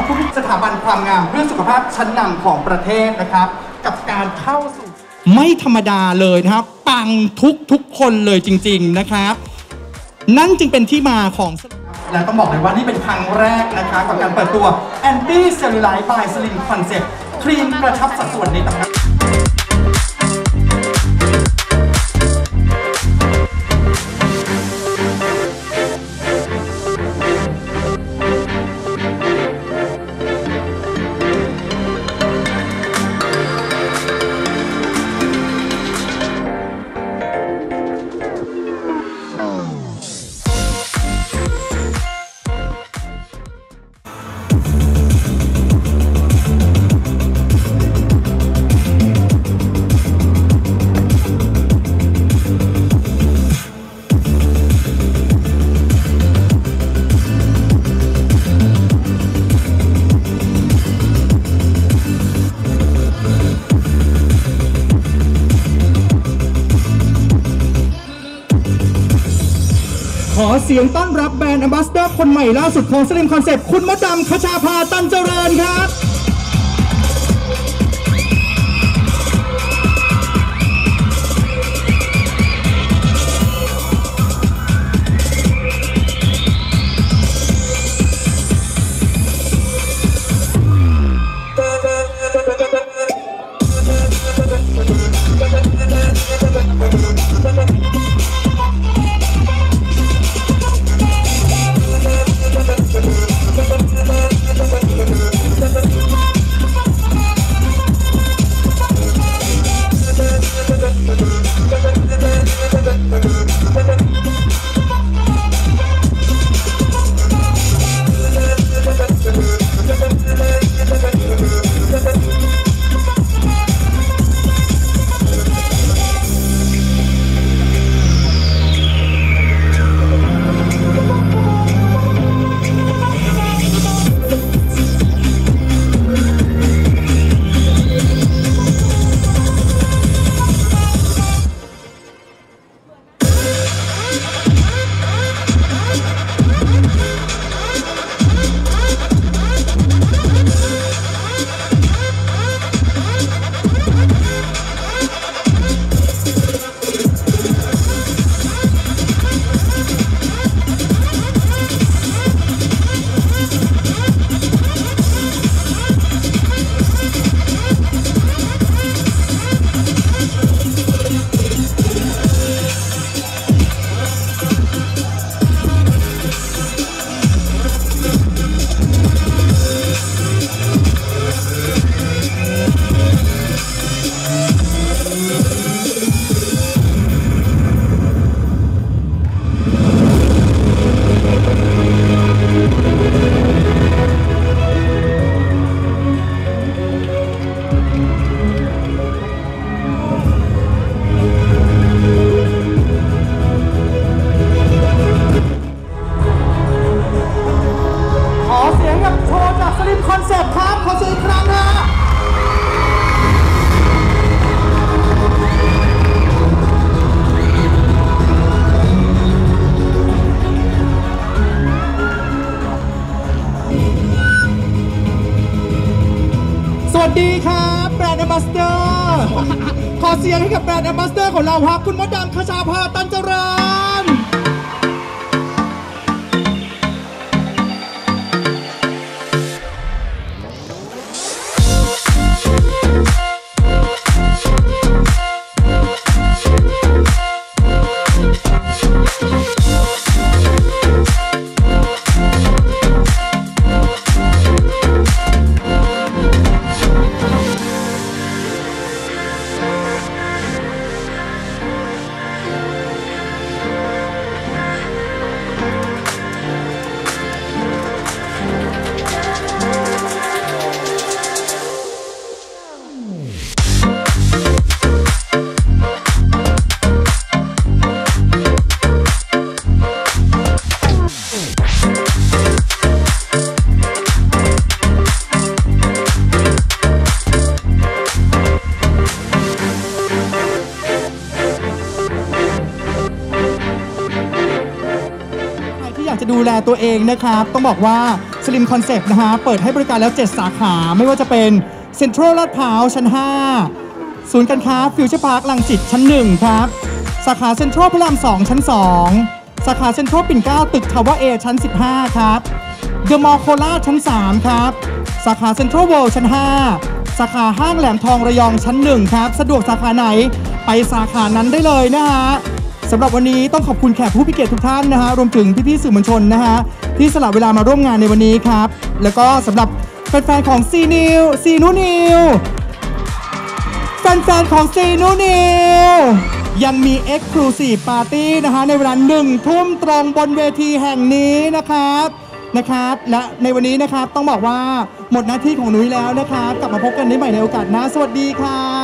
ทุกสถาบันความงามเพื่อสุขภาพชั้นนำของประเทศนะครับกับการเข้าสู่ไม่ธรรมดาเลยนะครับปังทุกคนเลยจริงๆนะครับนั่นจึงเป็นที่มาของและต้องบอกเลยว่านี่เป็นครั้งแรกนะคะกับการเปิดตัว Anti Cellulite by Slim Concept ครีมกระชับสัดส่วนในตำนานขอเสียงต้อนรับแบรนด์แอมบาสเดอร์คนใหม่ล่าสุดของ Slim Concept คุณมดดำ คชาภา ตันเจริญครับสวัสดีครับแบรนด์แอมบาสเดอร์ขอเสียงให้กับแบรนด์แอมบาสเดอร์ของเราครับคุณมดดำ คชาภา ตันเจริญตัวเองนะครับต้องบอกว่า Slim Concept นะฮะเปิดให้บริการแล้ว7สาขาไม่ว่าจะเป็นเซ็นทรัลลาดพร้าวชั้น5ศูนย์การค้าฟิวเจอร์พาร์ครังสิตชั้น1ครับสาขาเซ็นทรัลพระราม2ชั้น2สาขาเซ็นทรัลปิ่นเกล้าตึกทาวเวอร์เอชั้น15ครับเดอะมอลล์โคราชชั้น3ครับสาขาเซ็นทรัลเวิลด์ชั้น5สาขาห้างแหลมทองระยองชั้น1ครับสะดวกสาขาไหนไปสาขานั้นได้เลยนะฮะสำหรับวันนี้ต้องขอบคุณแขกผู้พิเกียรติทุกท่านนะฮะรวมถึงพี่ๆสื่อมวลชนนะฮะที่สละเวลามาร่วมงานในวันนี้ครับแล้วก็สำหรับแฟนๆของซีนูนิวแฟนๆของซีนูนิวยังมี Exclusive Party นะฮะในเวลา1 ทุ่มตรงบนเวทีแห่งนี้นะครับและในวันนี้นะครับต้องบอกว่าหมดหน้าที่ของนุ้ยแล้วนะครับกลับมาพบกันได้ใหม่ในโอกาสหน้าสวัสดีครับ